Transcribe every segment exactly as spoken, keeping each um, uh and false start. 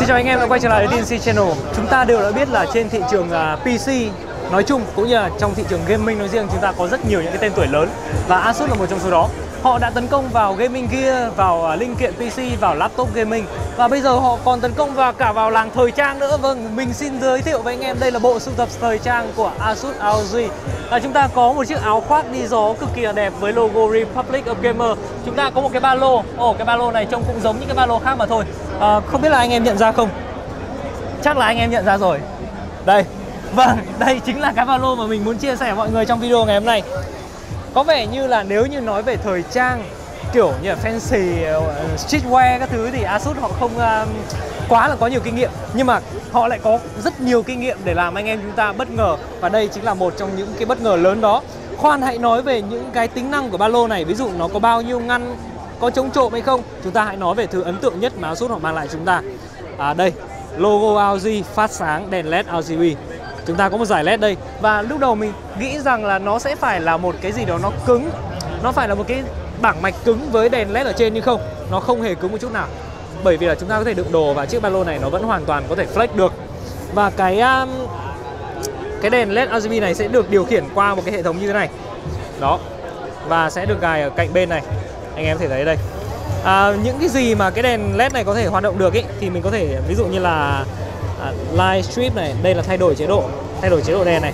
chào anh em đã quay trở lại với tê en xê Channel. Chúng ta đều đã biết là trên thị trường uh, pê xê nói chung cũng như là trong thị trường gaming nói riêng, chúng ta có rất nhiều những cái tên tuổi lớn và Asus là một trong số đó. Họ đã tấn công vào gaming gear, vào uh, linh kiện pê xê, vào laptop gaming và bây giờ họ còn tấn công vào cả vào làng thời trang nữa. Vâng, mình xin giới thiệu với anh em đây là bộ sưu tập thời trang của Asus rờ o giê. À, chúng ta có một chiếc áo khoác đi gió cực kỳ là đẹp với logo Republic of Gamer. Chúng ta có một cái ba lô. Ồ, cái ba lô này trông cũng giống những cái ba lô khác mà thôi. À, không biết là anh em nhận ra không? Chắc là anh em nhận ra rồi. Đây, vâng, đây chính là cái ba lô mà mình muốn chia sẻ với mọi người trong video ngày hôm nay. Có vẻ như là nếu như nói về thời trang kiểu như là fancy, uh, streetwear các thứ thì Asus họ không uh, quá là có nhiều kinh nghiệm, nhưng mà họ lại có rất nhiều kinh nghiệm để làm anh em chúng ta bất ngờ. Và đây chính là một trong những cái bất ngờ lớn đó. Khoan hãy nói về những cái tính năng của ba lô này, ví dụ nó có bao nhiêu ngăn, có chống trộm hay không. Chúng ta hãy nói về thứ ấn tượng nhất mà Asus họ mang lại chúng ta. À, đây, logo rờ o giê phát sáng đèn led rờ giê bê. Chúng ta có một dải led đây. Và lúc đầu mình nghĩ rằng là nó sẽ phải là một cái gì đó nó cứng, nó phải là một cái bảng mạch cứng với đèn led ở trên, nhưng không, nó không hề cứng một chút nào. Bởi vì là chúng ta có thể đựng đồ và chiếc ba lô này nó vẫn hoàn toàn có thể flex được. Và cái um, cái đèn led rờ giê bê này sẽ được điều khiển qua một cái hệ thống như thế này. Đó. Và sẽ được gài ở cạnh bên này. Anh em có thể thấy đây. À, những cái gì mà cái đèn led này có thể hoạt động được ý, thì mình có thể ví dụ như là à, light strip này, đây là thay đổi chế độ, thay đổi chế độ đèn này.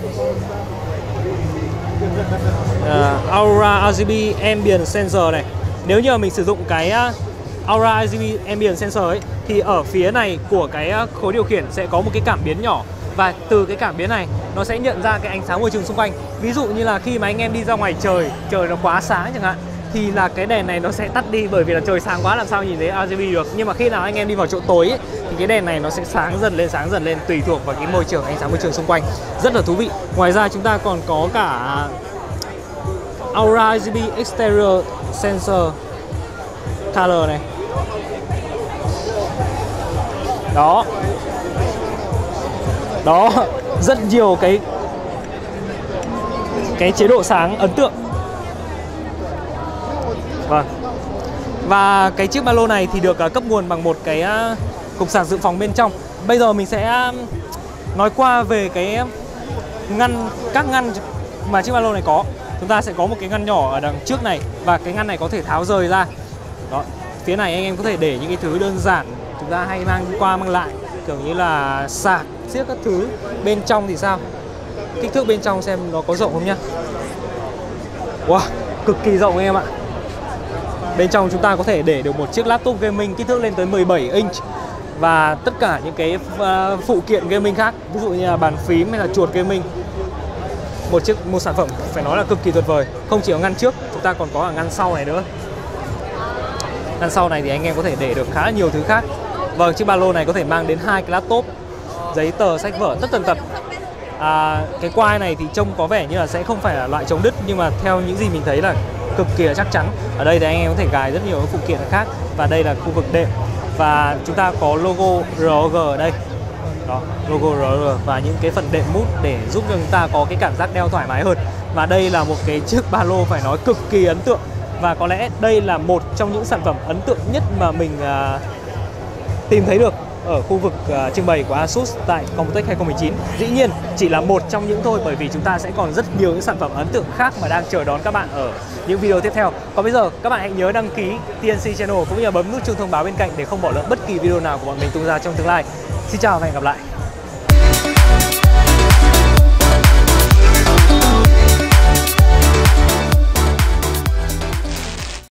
Uh, Aura rờ giê bê Ambient Sensor này. Nếu như mình sử dụng cái uh, Aura rờ giê bê Ambient Sensor ấy, thì ở phía này của cái uh, khối điều khiển sẽ có một cái cảm biến nhỏ. Và từ cái cảm biến này nó sẽ nhận ra cái ánh sáng môi trường xung quanh. Ví dụ như là khi mà anh em đi ra ngoài trời, trời nó quá sáng chẳng hạn, thì là cái đèn này nó sẽ tắt đi, bởi vì là trời sáng quá làm sao nhìn thấy rờ giê bê được. Nhưng mà khi nào anh em đi vào chỗ tối ấy, thì cái đèn này nó sẽ sáng dần lên, sáng dần lên tùy thuộc vào cái môi trường, ánh sáng môi trường xung quanh. Rất là thú vị. Ngoài ra chúng ta còn có cả Aura rờ giê bê Exterior Sensor Color này. Đó. Đó, rất nhiều cái cái chế độ sáng ấn tượng. Vâng. Và cái chiếc ba lô này thì được cấp nguồn bằng một cái cục sạc dự phòng bên trong. Bây giờ mình sẽ nói qua về cái ngăn, các ngăn mà chiếc ba lô này có. Chúng ta sẽ có một cái ngăn nhỏ ở đằng trước này, và cái ngăn này có thể tháo rời ra. Đó, phía này anh em có thể để những cái thứ đơn giản chúng ta hay mang qua mang lại, kiểu như là sạc, xiếc các thứ. Bên trong thì sao? Kích thước bên trong xem nó có rộng không nhá. Wow, cực kỳ rộng anh em ạ. Bên trong chúng ta có thể để được một chiếc laptop gaming kích thước lên tới mười bảy inch và tất cả những cái phụ kiện gaming khác, ví dụ như là bàn phím hay là chuột gaming. Một chiếc một sản phẩm phải nói là cực kỳ tuyệt vời. Không chỉ có ngăn trước, chúng ta còn có ở ngăn sau này nữa. Ngăn sau này thì anh em có thể để được khá là nhiều thứ khác. Vâng, chiếc ba lô này có thể mang đến hai cái laptop, giấy tờ, sách vở, tất tần tật. À, cái quai này thì trông có vẻ như là sẽ không phải là loại chống đứt, nhưng mà theo những gì mình thấy là cực kỳ là chắc chắn. Ở đây thì anh em có thể gài rất nhiều phụ kiện khác. Và đây là khu vực đệm. Và chúng ta có logo rờ o giê ở đây. Đó, logo rờ o giê và những cái phần đệm mút để giúp cho chúng ta có cái cảm giác đeo thoải mái hơn. Và đây là một cái chiếc ba lô phải nói cực kỳ ấn tượng. Và có lẽ đây là một trong những sản phẩm ấn tượng nhất mà mình uh, tìm thấy được ở khu vực uh, trưng bày của Asus tại Computex hai không một chín. Dĩ nhiên chỉ là một trong những thôi, bởi vì chúng ta sẽ còn rất nhiều những sản phẩm ấn tượng khác mà đang chờ đón các bạn ở những video tiếp theo. Còn bây giờ các bạn hãy nhớ đăng ký tê en xê Channel cũng như bấm nút chuông thông báo bên cạnh để không bỏ lỡ bất kỳ video nào của bọn mình tung ra trong tương lai. Xin chào và hẹn gặp lại.